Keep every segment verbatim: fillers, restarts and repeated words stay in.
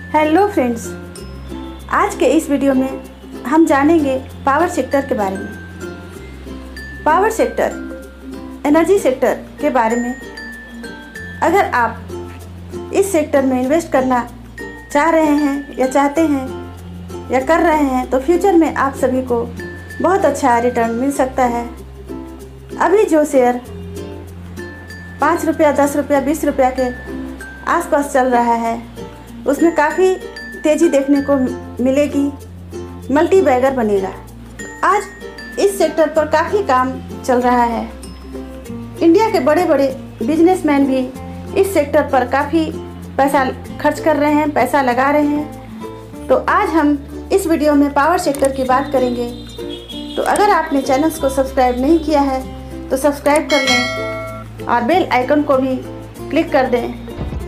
Hello friends, आज के इस वीडियो में हम जानेंगे पावर सेक्टर के बारे में। पावर सेक्टर, एनर्जी सेक्टर के बारे में। अगर आप इस सेक्टर में इन्वेस्ट करना चाह रहे हैं या चाहते हैं या कर रहे हैं तो फ्यूचर में आप सभी को बहुत अच्छा रिटर्न मिल सकता है। अभी जो शेयर पाँच रुपया, दस रुपया, बीस रुपया के आसपास चल रहा है उसमें काफ़ी तेज़ी देखने को मिलेगी, मल्टी बैगर बनेगा। आज इस सेक्टर पर काफ़ी काम चल रहा है। इंडिया के बड़े बड़े बिजनेसमैन भी इस सेक्टर पर काफ़ी पैसा खर्च कर रहे हैं, पैसा लगा रहे हैं। तो आज हम इस वीडियो में पावर सेक्टर की बात करेंगे। तो अगर आपने चैनल्स को सब्सक्राइब नहीं किया है तो सब्सक्राइब कर लें और बेल आइकन को भी क्लिक कर दें।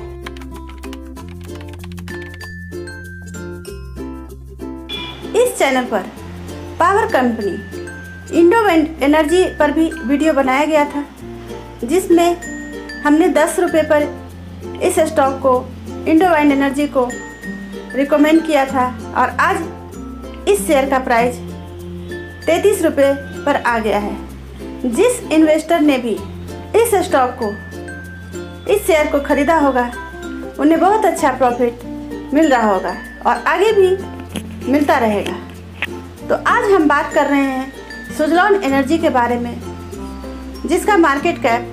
इस चैनल पर पावर कंपनी इंडोविंड एनर्जी पर भी वीडियो बनाया गया था, जिसमें हमने दस रुपये पर इस स्टॉक को, इंडोविंड एनर्जी को रिकमेंड किया था और आज इस शेयर का प्राइस तैंतीस रुपये पर आ गया है। जिस इन्वेस्टर ने भी इस स्टॉक को, इस शेयर को ख़रीदा होगा उन्हें बहुत अच्छा प्रॉफिट मिल रहा होगा और आगे भी मिलता रहेगा। तो आज हम बात कर रहे हैं सुज़लॉन एनर्जी के बारे में, जिसका market cap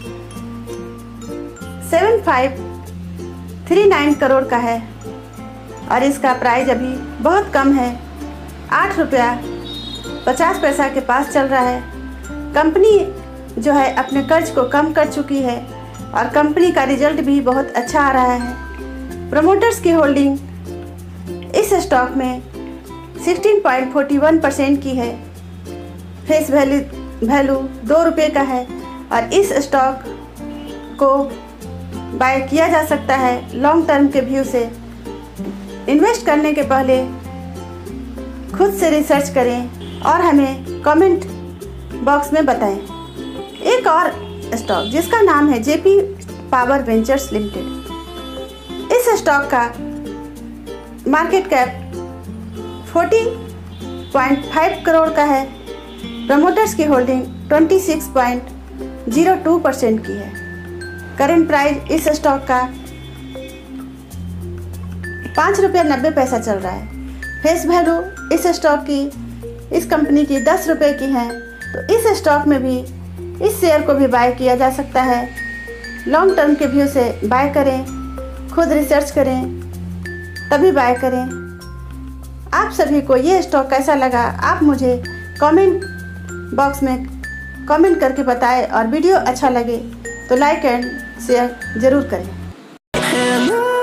seven five three nine crore का है और इसका प्राइस अभी बहुत कम है, आठ रुपया पचास पैसा के पास चल रहा है। कंपनी जो है अपने कर्ज को कम कर चुकी है और कंपनी का रिजल्ट भी बहुत अच्छा आ रहा है। प्रमोटर्स की होल्डिंग इस स्टॉक में सोलह पॉइंट फोर वन परसेंट की है। फेस वैल्यू वैल्यू दो रुपये का है और इस स्टॉक को बाय किया जा सकता है लॉन्ग टर्म के व्यू से। इन्वेस्ट करने के पहले खुद से रिसर्च करें और हमें कमेंट बॉक्स में बताएं। एक और स्टॉक जिसका नाम है जेपी पावर वेंचर्स लिमिटेड, इस स्टॉक का मार्केट कैप चालीस पॉइंट पाँच करोड़ का है। प्रमोटर्स की होल्डिंग छब्बीस पॉइंट ज़ीरो टू परसेंट की है। करंट प्राइस इस स्टॉक का पाँच रुपया नब्बे पैसा चल रहा है। फेस वैल्यू इस स्टॉक की, इस कंपनी की दस रुपये की है। तो इस स्टॉक में भी, इस शेयर को भी बाय किया जा सकता है। लॉन्ग टर्म के व्यू से बाय करें, खुद रिसर्च करें तभी बाय करें। आप सभी को ये स्टॉक कैसा लगा आप मुझे कमेंट बॉक्स में कमेंट करके बताएं और वीडियो अच्छा लगे तो लाइक एंड शेयर ज़रूर करें।